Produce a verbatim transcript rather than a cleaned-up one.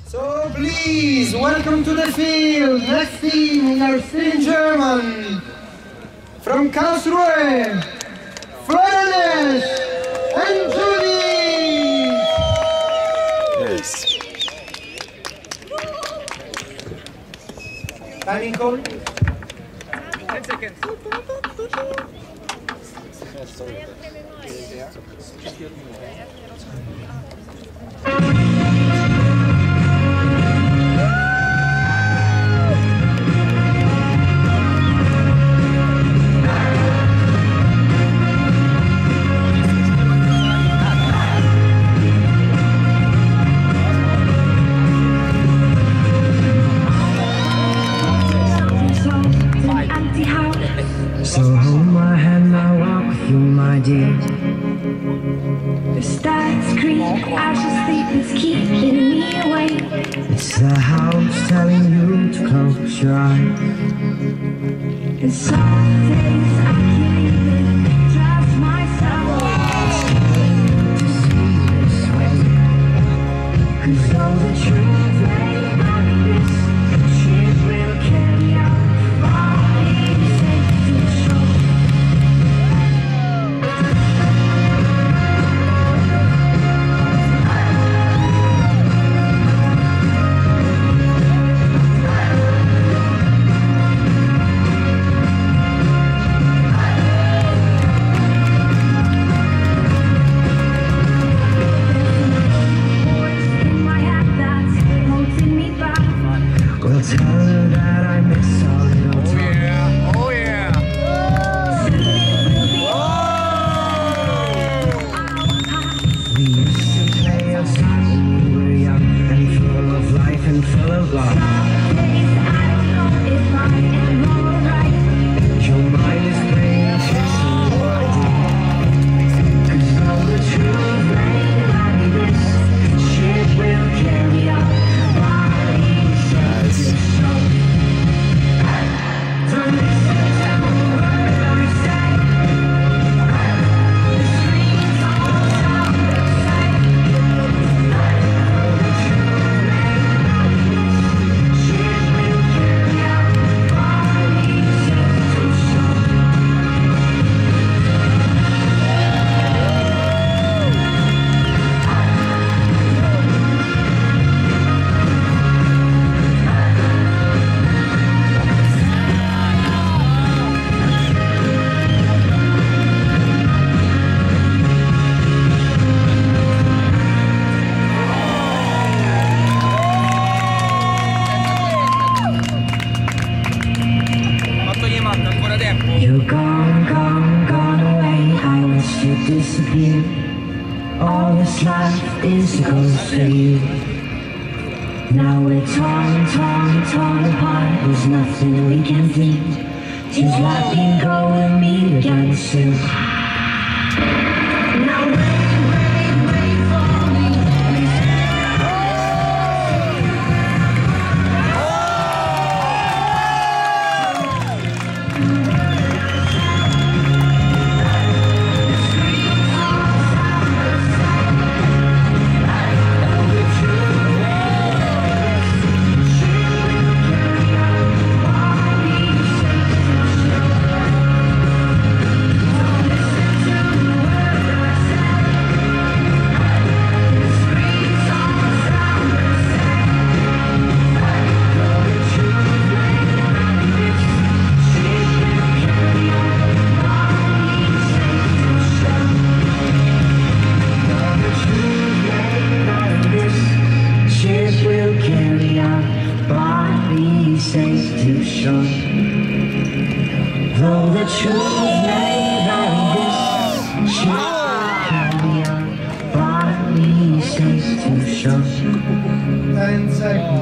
So please, welcome to the field. Next team, we are still in German. From Karlsruhe, Fernandes and Judy. Yes. Timing call. ten seconds. So hold my hand, I'll walk with you, my dear. The stars creep, I should sleep is keeping me awake. It's the house telling you to close your eyes. And some days I can't even trust myself. To see this way, 'Cause all the truth may not be this. Shit will carry out. Body safe to show. we'll tell her that I miss our little Oh talk. yeah, oh yeah. We used to play outside when we were young and full of life and full of love. Your mind is playing tricks on your idea. 'Cause all the truth may not be this. Shit will carry up. Nice. Don't listen to a word I say. The screams all sound the same. The truth may not be this. Shit will carry up. Body safe to show. Fatto gli manca ancora tempo. You're gone, gone, gone away. I wish you'd disappear. All that's left is a ghost for you. Now we're torn, torn, torn apart. There's nothing we can do. Just let me go and meet again soon. Now wait, wait, wait for me. Ship will carry our bodies safe to shore. Though the truth may vary, this ship will carry our bodies safe to shore. Ten seconds.